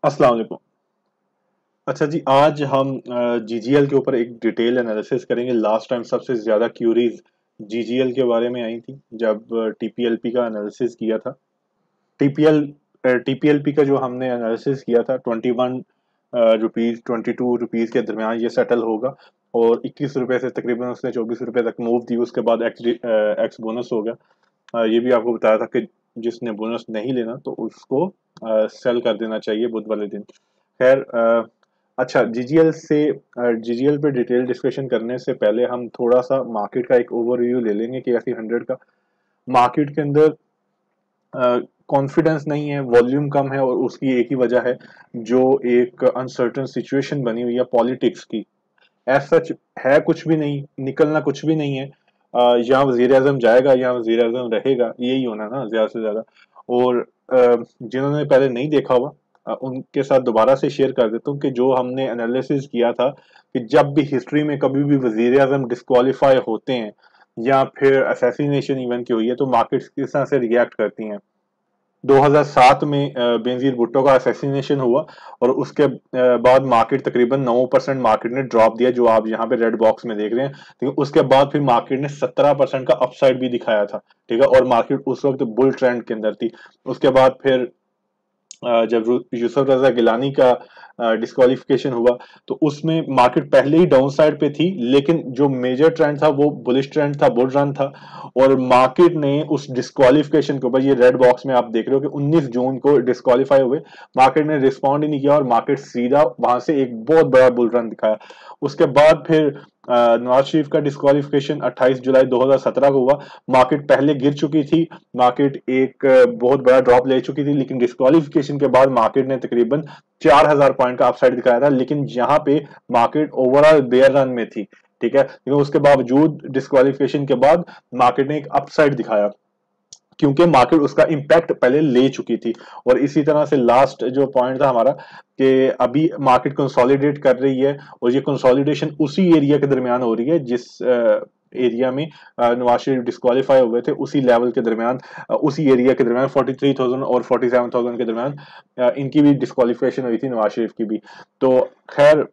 अस्सलाम वालेकुम। अच्छा जी, आज हम जीजीएल के ऊपर एक डिटेल एनालिसिस करेंगे। लास्ट टाइम सबसे ज़्यादा क्यूरीज जीजीएल के बारे में आई थी जब टीपीएलपी का एनालिसिस किया था। टीपीएल टीपीएलपी का जो हमने एनालिसिस किया था 21 रुपीज़ 22 रुपीज़ के दरमियान ये सेटल होगा और 21 रुपये से तकरीबन उसने 24 रुपये तक मूव दी। उसके बाद एक्स बोनस हो गया। ये भी आपको बताया था कि जिसने बोनस नहीं लेना तो उसको सेल कर देना चाहिए बुध वाले दिन। खैर, अच्छा, जीजीएल पे डिटेल डिस्कशन करने से पहले हम थोड़ा सा मार्केट का एक ओवरव्यू ले लेंगे कि ऐसी 100 का। मार्केट के अंदर कॉन्फिडेंस नहीं है, वॉल्यूम कम है और उसकी एक ही वजह है, जो एक अनसर्टन सिचुएशन बनी हुई है पॉलिटिक्स की। एज सच है कुछ भी नहीं, निकलना कुछ भी नहीं है। यहाँ वजीर आजम जाएगा, यहाँ वजीर आजम रहेगा, यही होना ना ज्यादा से ज्यादा। और जिन्होंने पहले नहीं देखा हुआ, उनके साथ दोबारा से शेयर कर देता हूँ कि जो हमने एनालिसिस किया था कि जब भी हिस्ट्री में कभी भी वजीर आजम डिस्क्वालीफाई होते हैं या फिर असैसिनेशन इवेंट की हुई है तो मार्केट्स किस तरह से रिएक्ट करती हैं। 2007 में बेनजीर भुट्टो का असैसिनेशन हुआ और उसके बाद मार्केट तकरीबन 9% मार्केट ने ड्रॉप दिया, जो आप यहाँ पे रेड बॉक्स में देख रहे हैं। ठीक है, उसके बाद फिर मार्केट ने 17% का अपसाइड भी दिखाया था। ठीक है, और मार्केट उस वक्त बुल ट्रेंड के अंदर थी। उसके बाद फिर जब यूसुफ रजा गिलानी का डिस्क्वालिफिकेशन हुआ तो उसमें मार्केट पहले ही डाउन साइड पे थी, लेकिन जो मेजर ट्रेंड था वो बुलिश ट्रेंड था, बुल रन था। और मार्केट ने उस डिस्क्वालिफिकेशन के ऊपर, ये रेड बॉक्स में आप देख रहे हो कि 19 जून को डिस्क्वालीफाई हुए, मार्केट ने रिस्पॉन्ड ही नहीं किया और मार्केट सीधा वहां से एक बहुत बड़ा बुल रन दिखाया। उसके बाद फिर नवाज शरीफ का डिस्क्वालिफिकेशन 28 जुलाई 2017 को हुआ। मार्केट पहले गिर चुकी थी, मार्केट एक बहुत बड़ा ड्रॉप ले चुकी थी, लेकिन डिस्क्वालिफिकेशन के बाद मार्केट ने तकरीबन 4000 पॉइंट का अपसाइड दिखाया था, लेकिन यहाँ पे मार्केट ओवरऑल बेयर रन में थी। ठीक है, लेकिन उसके बावजूद डिस्क्वालिफिकेशन के बाद मार्केट ने एक अपसाइड दिखाया, क्योंकि मार्केट उसका इम्पैक्ट पहले ले चुकी थी। और इसी तरह से लास्ट जो पॉइंट था हमारा कि अभी मार्केट कंसोलिडेट कर रही है और ये कंसोलिडेशन उसी एरिया के दरमियान हो रही है जिस एरिया में नवाज शरीफ डिस्क्वालीफाई हुए थे, उसी लेवल के दरमियान, उसी एरिया के दरमियान 43,000 और 47,000 के दरमियान इनकी भी डिस्क्वालिफिकेशन हुई थी, नवाज शरीफ की भी। तो खैर,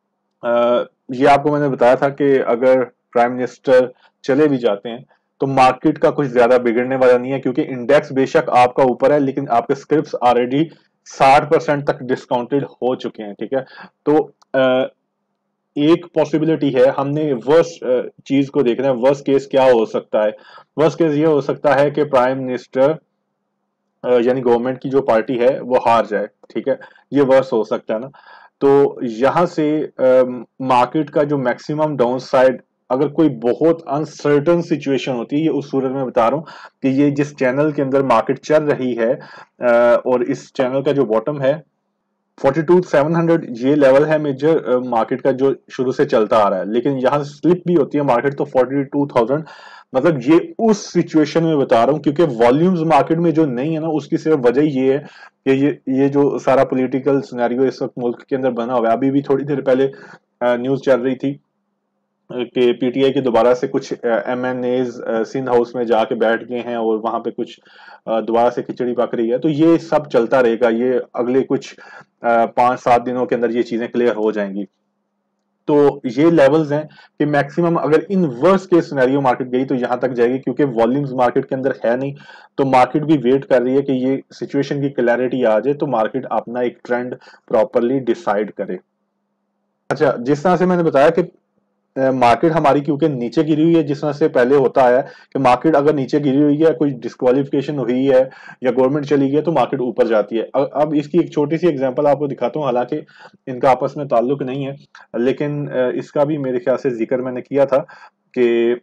ये आपको मैंने बताया था कि अगर प्राइम मिनिस्टर चले भी जाते हैं तो मार्केट का कुछ ज्यादा बिगड़ने वाला नहीं है, क्योंकि इंडेक्स बेशक आपका ऊपर है लेकिन आपके स्क्रिप्ट्स ऑलरेडी 60% तक डिस्काउंटेड हो चुके हैं। ठीक है, तो एक पॉसिबिलिटी है, हमने वर्स्ट चीज को देखना है। वर्स्ट केस क्या हो सकता है? वर्स्ट केस ये हो सकता है कि प्राइम मिनिस्टर यानी गवर्नमेंट की जो पार्टी है वो हार जाए। ठीक है, ये वर्स्ट हो सकता है ना। तो यहां से मार्केट का जो मैक्सिमम डाउन साइड, अगर कोई बहुत अनसर्टन सिचुएशन होती है, ये उस सूरत में बता रहा हूँ कि ये जिस चैनल के अंदर मार्केट चल रही है, और इस चैनल का जो बॉटम है 42,700, ये लेवल है मेजर मार्केट का जो शुरू से चलता आ रहा है, लेकिन यहाँ स्लिप भी होती है मार्केट तो 42,000। मतलब ये उस सिचुएशन में बता रहा हूँ, क्योंकि वॉल्यूम्स मार्केट में जो नहीं है ना, उसकी सिर्फ वजह ये है कि ये जो सारा पॉलिटिकल सिनेरियो इस वक्त मुल्क के अंदर बना हुआ है। अभी भी थोड़ी देर पहले न्यूज चल रही थी कि पीटीआई के दोबारा से कुछ एमएनएज सिंध हाउस में जाके बैठ गए हैं और वहां पे कुछ दोबारा से खिचड़ी पक रही है। तो ये सब चलता रहेगा, ये अगले कुछ 5-7 दिनों के अंदर ये चीजें क्लियर हो जाएंगी। तो ये लेवल्स हैं कि मैक्सिमम अगर in worst case scenario market गई तो यहां तक जाएगी, क्योंकि वॉल्यूम्स मार्केट के अंदर है नहीं। तो मार्केट भी वेट कर रही है कि ये सिचुएशन की क्लैरिटी आ जाए तो मार्केट अपना एक ट्रेंड प्रॉपरली डिसाइड करे। अच्छा, जिस तरह से मैंने बताया कि मार्केट हमारी क्योंकि नीचे गिरी हुई है, जिस तरह से पहले होता आया है कि मार्केट अगर नीचे गिरी हुई है, कोई डिस्क्वालिफिकेशन हुई है या गवर्नमेंट चली गई है तो मार्केट ऊपर जाती है। अब इसकी एक छोटी सी एग्जांपल आपको दिखाता हूँ, हालांकि इनका आपस में ताल्लुक नहीं है, लेकिन इसका भी मेरे ख्याल से जिक्र मैंने किया था कि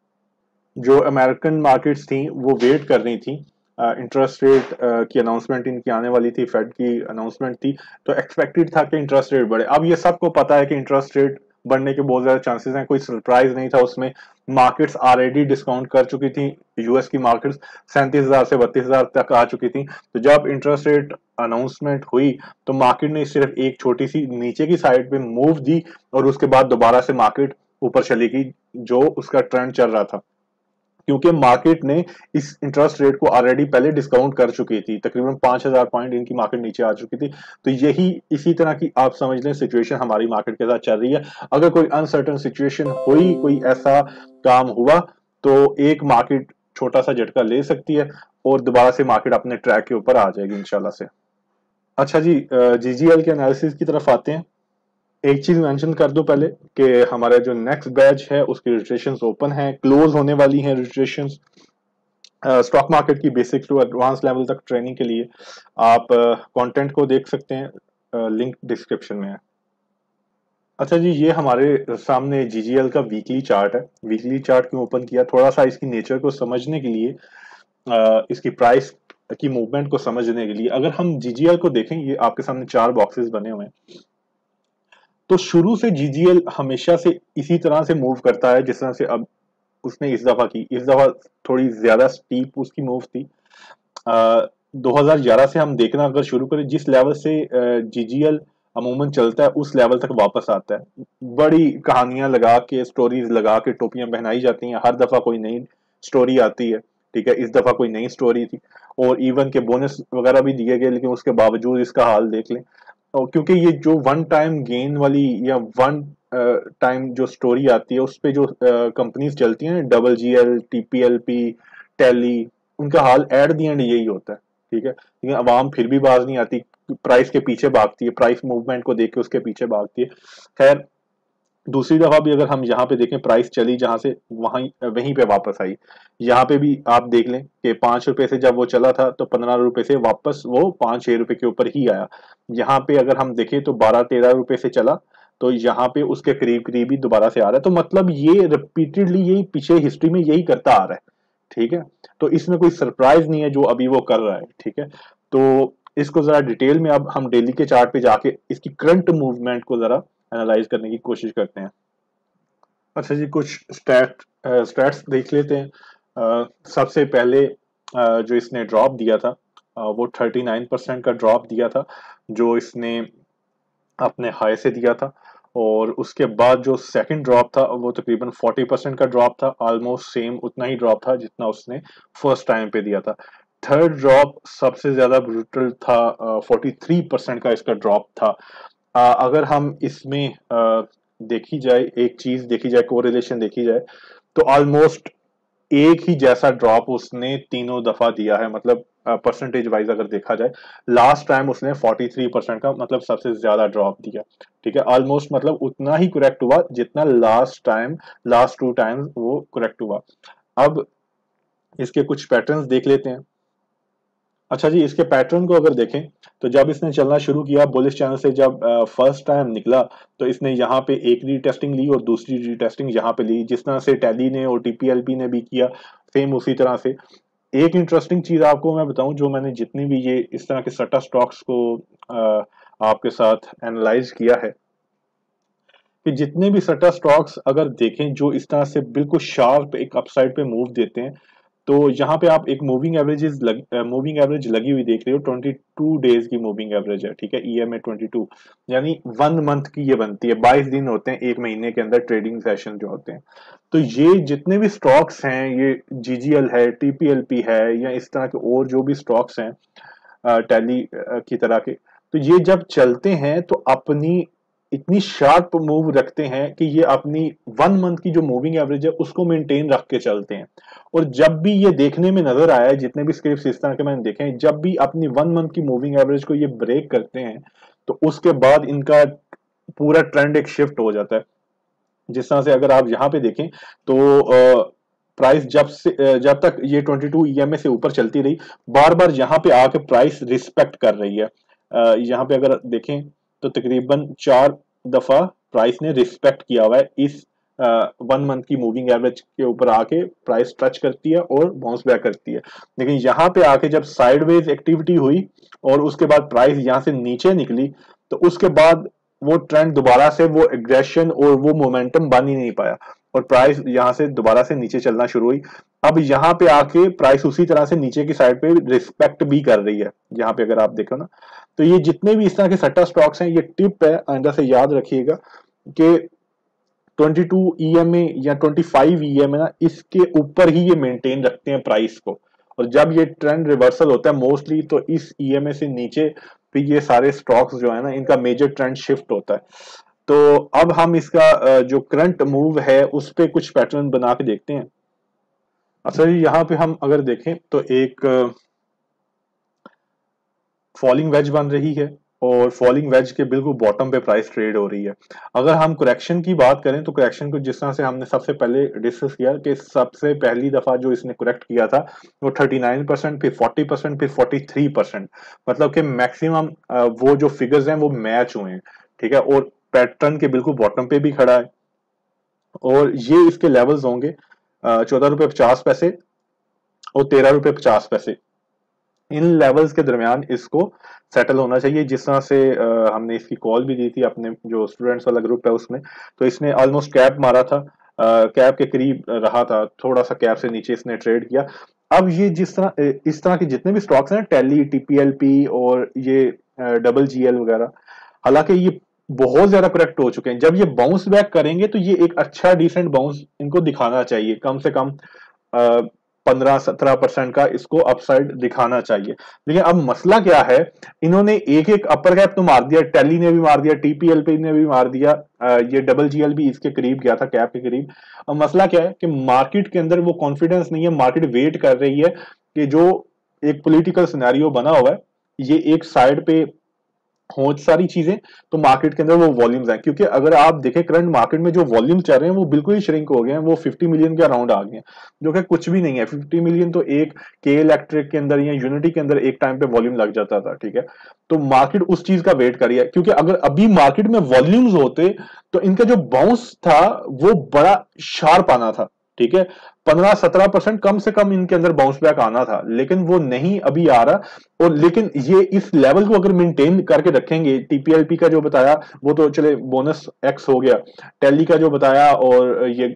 जो अमेरिकन मार्केट्स थी वो वेट कर रही थी, इंटरेस्ट रेट की अनाउंसमेंट इनकी आने वाली थी, फेड की अनाउंसमेंट थी, तो एक्सपेक्टेड था कि इंटरेस्ट रेट बढ़े। अब ये सबको पता है कि इंटरेस्ट रेट बढ़ने के बहुत ज्यादा चांसेस हैं, कोई सरप्राइज नहीं था उसमें। मार्केट्स ऑलरेडी डिस्काउंट कर चुकी थी, यूएस की मार्केट्स 37,000 से 32,000 तक आ चुकी थी। तो जब इंटरेस्ट रेट अनाउंसमेंट हुई तो मार्केट ने सिर्फ एक छोटी सी नीचे की साइड पे मूव दी और उसके बाद दोबारा से मार्केट ऊपर चली गई, जो उसका ट्रेंड चल रहा था। क्योंकि मार्केट ने इस इंटरेस्ट रेट को ऑलरेडी पहले डिस्काउंट कर चुकी थी, तकरीबन 5,000 पॉइंट इनकी मार्केट नीचे आ चुकी थी। तो यही इसी तरह की आप समझ लें सिचुएशन हमारी मार्केट के साथ चल रही है। अगर कोई अनसर्टन सिचुएशन हुई, कोई ऐसा काम हुआ, तो एक मार्केट छोटा सा झटका ले सकती है और दोबारा से मार्केट अपने ट्रैक के ऊपर आ जाएगी इंशाल्लाह से। अच्छा जी, जीजीएल के एनालिसिस की तरफ आते हैं। एक चीज मेंशन कर दो पहले कि हमारा जो नेक्स्ट बैच है उसकी रजिस्ट्रेशंस ओपन है, क्लोज होने वाली हैं रजिस्ट्रेशंस स्टॉक मार्केट की बेसिक टू एडवांस लेवल तक ट्रेनिंग के लिए। आप कंटेंट को देख सकते हैं, लिंक डिस्क्रिप्शन में है। अच्छा जी, ये हमारे सामने जीजीएल का वीकली चार्ट है। वीकली चार्ट क्यों ओपन किया, थोड़ा सा इसकी नेचर को समझने के लिए, इसकी प्राइस की मूवमेंट को समझने के लिए। अगर हम जीजीएल को देखें, ये आपके सामने 4 बॉक्सेस बने हुए हैं। तो शुरू से जीजीएल हमेशा से इसी तरह से मूव करता है जिस तरह से अब उसने इस दफा की। इस दफा थोड़ी ज्यादा स्टीप उसकी मूव थी। 2011 से हम देखना अगर शुरू करें, जिस लेवल से जीजीएल अमूमन चलता है उस लेवल तक वापस आता है। बड़ी कहानियां लगा के, स्टोरीज लगा के टोपियां पहनाई जाती हैं, हर दफा कोई नई स्टोरी आती है। ठीक है, इस दफा कोई नई स्टोरी थी और इवन के बोनस वगैरह भी दिए गए, लेकिन उसके बावजूद इसका हाल देख लें। और क्योंकि ये जो वन टाइम गेन वाली या वन टाइम जो स्टोरी आती है, उस पे जो कंपनीज चलती हैं, डबल जीएल, टीपीएलपी, टेली, उनका हाल एट दी एंड यही होता है। ठीक है, लेकिन अवाम फिर भी बाज नहीं आती, प्राइस के पीछे भागती है, प्राइस मूवमेंट को देख के उसके पीछे भागती है। खैर, दूसरी दफा भी अगर हम यहाँ पे देखें, प्राइस चली जहां से वहीं पे वापस आई। यहाँ पे भी आप देख लें कि 5 रुपए से जब वो चला था तो 15 रुपए से वापस वो 5-6 रुपए के ऊपर ही आया। यहाँ पे अगर हम देखें तो 12-13 रुपए से चला, तो यहाँ पे उसके करीब करीब ही दोबारा से आ रहा है। तो मतलब ये रिपीटेडली यही पीछे हिस्ट्री में यही करता आ रहा है। ठीक है, तो इसमें कोई सरप्राइज नहीं है जो अभी वो कर रहा है। ठीक है, तो इसको जरा डिटेल में अब हम डेली के चार्ट पे जाके इसकी करंट मूवमेंट को जरा एनालाइज करने की कोशिश करते हैं। अच्छा जी, कुछ स्टैट्स देख लेते हैं। सबसे पहले जो इसने ड्रॉप दिया था, वो 39% का ड्रॉप दिया था जो इसने अपने हाई से दिया था। और उसके बाद जो सेकंड ड्रॉप था वो तकरीबन 40% का ड्रॉप था, ऑलमोस्ट सेम उतना ही ड्रॉप था जितना उसने फर्स्ट टाइम पे दिया था। थर्ड ड्रॉप सबसे ज्यादा ब्रूटल था, 43% का इसका ड्रॉप था। अगर हम इसमें देखी जाए, एक चीज देखी जाए, कोरिलेशन देखी जाए, तो ऑलमोस्ट एक ही जैसा ड्रॉप उसने तीनों दफा दिया है। मतलब परसेंटेज वाइज अगर देखा जाए, लास्ट टाइम उसने 43% का मतलब सबसे ज्यादा ड्रॉप दिया। ठीक है, ऑलमोस्ट मतलब उतना ही करेक्ट हुआ जितना लास्ट टाइम, लास्ट 2 टाइम्स वो करेक्ट हुआ। अब इसके कुछ पैटर्न्स देख लेते हैं। अच्छा जी, इसके पैटर्न को अगर देखें तो जब इसने चलना शुरू किया बुलिश चैनल से, जब फर्स्ट टाइम निकला तो इसने यहाँ पे एक रीटेस्टिंग ली और दूसरी रीटेस्टिंग यहाँ पे ली, जिस तरह से टैली ने और टीपीएलपी ने भी किया, सेम उसी तरह से। एक इंटरेस्टिंग चीज आपको मैं बताऊं, जो मैंने जितनी भी ये इस तरह के सट्टा स्टॉक्स को आपके साथ एनालाइज किया है, कि जितने भी सट्टा स्टॉक्स अगर देखें जो इस तरह से बिल्कुल शार्प एक अपसाइड पे मूव देते हैं, तो यहाँ पे आप एक मूविंग एवरेज लगी हुई देख रहे हो, 22 डेज की मूविंग एवरेज है। ठीक है, EMA 22, यानी 1 मंथ की ये बनती है, 22 दिन होते हैं एक महीने के अंदर ट्रेडिंग सेशन जो होते हैं। तो ये जितने भी स्टॉक्स हैं, ये जीजीएल है, टीपीएलपी है, या इस तरह के और जो भी स्टॉक्स हैं टैली की तरह के, तो ये जब चलते हैं तो अपनी इतनी शार्प मूव रखते हैं कि ये अपनी 1 मंथ की जो मूविंग एवरेज है उसको मेंटेन रख के चलते हैं। और जब भी ये देखने में नजर आया है, जितने भी स्क्रिप्ट इस तरह के मैंने देखे हैं, जब भी अपनी 1 मंथ की मूविंग एवरेज को ये ब्रेक करते हैं तो उसके बाद इनका पूरा ट्रेंड एक शिफ्ट हो जाता है। जिस तरह से अगर आप यहाँ पे देखें तो प्राइस जब तक ये 22 EMA से ऊपर चलती रही, बार बार यहाँ पे आके प्राइस रिस्पेक्ट कर रही है। यहाँ पे अगर देखें तो तकरीबन 4 दफा प्राइस ने रिस्पेक्ट किया हुआ है इस 1 मंथ की मूविंग एवरेज के ऊपर आके प्राइस टच करती है और बाउंस बैक करती है। लेकिन यहाँ पे आके जब साइडवेज एक्टिविटी हुई और उसके बाद प्राइस यहाँ से नीचे निकली, तो उसके बाद वो ट्रेंड दोबारा से, वो एग्रेशन और वो मोमेंटम बन ही नहीं पाया और प्राइस यहाँ से दोबारा से नीचे चलना शुरू हुई। अब यहाँ पे आके प्राइस उसी तरह से नीचे की साइड पे रिस्पेक्ट भी कर रही है। यहाँ पे अगर आप देखो ना, तो ये जितने भी इस तरह के सट्टा स्टॉक्स हैं, ये टिप है, आइंदा से याद रखिएगा कि 22 ईएमए या 25 ईएमए ना, इसके ऊपर ही ये मेंटेन रखते हैं प्राइस को। और जब ये ट्रेंड रिवर्सल होता है मोस्टली, तो इस ईएमए से नीचे भी ये सारे स्टॉक्स जो है ना, इनका मेजर ट्रेंड शिफ्ट होता है। तो अब हम इसका जो करंट मूव है उस पे कुछ पैटर्न बना के देखते हैं। अच्छा जी, यहाँ पे हम अगर देखें तो एक फॉलिंग वेज बन रही है, और फॉलिंग वेज के बिल्कुल बॉटम पे प्राइस ट्रेड हो रही है। अगर हम करेक्शन की बात करें तो करेक्शन को जिस तरह से हमने सबसे पहले डिस्कस किया कि सबसे पहली दफा जो इसने करेक्ट किया था वो 39%, फिर 40%, फिर 43%, मतलब कि मैक्सिमम वो जो फिगर्स हैं वो मैच हुए हैं, ठीक है। और पैटर्न के बिल्कुल बॉटम पे भी खड़ा है, और ये इसके लेवल्स होंगे 14 रुपये 50 पैसे और 13 रुपये 50 पैसे। इन लेवल्स के दरमियान इसको सेटल होना चाहिए। जिस तरह से हमने इसकी कॉल भी दी थी अपने जो स्टूडेंट्स वाला ग्रुप है उसमें, तो इसने ऑलमोस्ट कैप मारा था, कैप के करीब रहा था, थोड़ा सा कैप से नीचे इसने ट्रेड किया। अब ये जिस तरह इस तरह के जितने भी स्टॉक्स हैं, टेली, टीपीएलपी और ये डबल जीएल वगैरह, हालांकि ये बहुत ज्यादा करेक्ट हो चुके हैं। जब ये बाउंस बैक करेंगे तो ये एक अच्छा डिसेंट बाउंस इनको दिखाना चाहिए, कम से कम 15-17% का इसको अपसाइड दिखाना चाहिए। लेकिन अब मसला क्या है, इन्होंने एक एक अपर कैप तो मार दिया, टेली ने भी मार दिया, टीपीएलपी ने भी मार दिया, ये डबल जीएल भी इसके करीब गया था, कैप के करीब। अब मसला क्या है कि मार्केट के अंदर वो कॉन्फिडेंस नहीं है, मार्केट वेट कर रही है कि जो एक पॉलिटिकल सिनेरियो बना हुआ है ये एक साइड पे हो सारी चीजें, तो मार्केट के अंदर वो वॉल्यूम्स हैं। क्योंकि अगर आप देखें करंट मार्केट में जो वॉल्यूम चल रहे हैं वो बिल्कुल ही श्रिंक हो गए हैं, वो 50 मिलियन के अराउंड आ गए हैं, जो कि कुछ भी नहीं है। 50 मिलियन तो एक के इलेक्ट्रिक के अंदर या यूनिटी के अंदर एक टाइम पे वॉल्यूम लग जाता था, ठीक है। तो मार्केट उस चीज का वेट करिए, क्योंकि अगर अभी मार्केट में वॉल्यूम्स होते तो इनका जो बाउंस था वो बड़ा शार्प आना था, ठीक है। 15-17% कम से कम इनके अंदर बाउंस बैक आना था, लेकिन वो नहीं अभी आ रहा। और लेकिन ये इस लेवल को अगर मेंटेन करके रखेंगे, टीपीएलपी का जो बताया वो तो चले बोनस एक्स हो गया, टेली का जो बताया और ये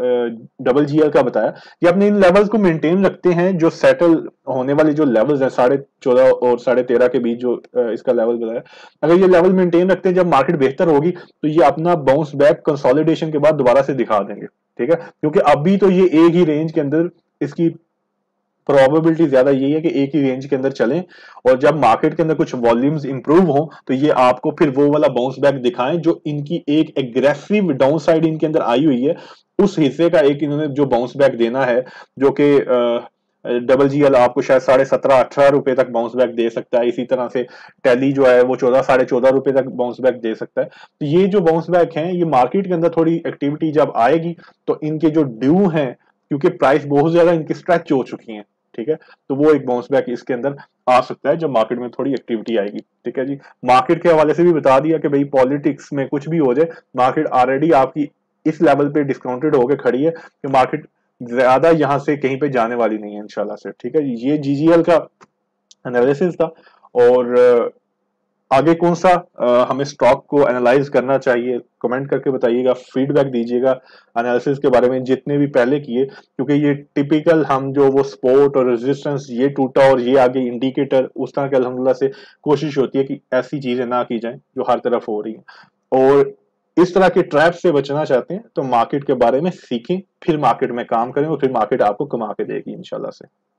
डबल जीएल का बताया, ये अपने इन लेवल्स को मेंटेन रखते हैं। जो सेटल होने वाले जो लेवल्स हैं 14.5 और 13.5 के बीच जो इसका लेवल बताया, अगर ये लेवल मेंटेन रखते हैं, जब मार्केट बेहतर होगी तो ये अपना बाउंस बैक कंसोलिडेशन के बाद दोबारा से दिखा देंगे, ठीक है। क्योंकि अभी तो ये एक ही रेंज के अंदर, इसकी प्रोबेबिलिटी ज्यादा यही है कि एक ही रेंज के अंदर चलें, और जब मार्केट के अंदर कुछ वॉल्यूम्स इंप्रूव हो तो ये आपको फिर वो वाला बाउंस बैक दिखाएं जो इनकी एक एग्रेसिव डाउन साइड इनके अंदर आई हुई है, उस हिस्से का एक इन्होंने जो बाउंस बैक देना है, जो कि डबल जीएल आपको शायद 17.5-18 रुपए तक बाउंस बैक दे सकता है। इसी तरह से टेली जो है वो 14-14.5 रुपए तक बाउंस बैक दे सकता है। तो ये जो बाउंस बैक हैं, ये मार्केट के अंदर थोड़ी एक्टिविटी जब आएगी तो इनके जो ड्यू हैं, क्योंकि प्राइस बहुत ज्यादा इनकी स्ट्रेच हो चुकी है, ठीक है, तो वो एक बाउंस बैक इसके अंदर आ सकता है जब मार्केट में थोड़ी एक्टिविटी आएगी, ठीक है जी। मार्केट के हवाले से भी बता दिया कि भाई पॉलिटिक्स में कुछ भी हो जाए, मार्केट ऑलरेडी आपकी इस लेवल पे डिस्काउंटेड होकर खड़ी है कि मार्केट ज्यादा यहां से कहीं पे जाने वाली नहीं है इंशाल्लाह से, ठीक है। ये जीजीएल का एनालिसिस था। और आगे कौन सा हमें स्टॉक को एनालाइज करना चाहिए, कमेंट करके बताइएगा, फीडबैक दीजिएगा एनालिसिस के बारे में जितने भी पहले किए, क्योंकि ये टिपिकल हम जो वो सपोर्ट और रेजिस्टेंस ये टूटा और ये आगे इंडिकेटर, उस तरह के अल्हम्दुलिल्लाह से कोशिश होती है कि ऐसी चीजें ना की जाएं जो हर तरफ हो रही हैं। और इस तरह के ट्रैप से बचना चाहते हैं तो मार्केट के बारे में सीखें, फिर मार्केट में काम करें और फिर मार्केट आपको कमा के देगी इंशाल्लाह से।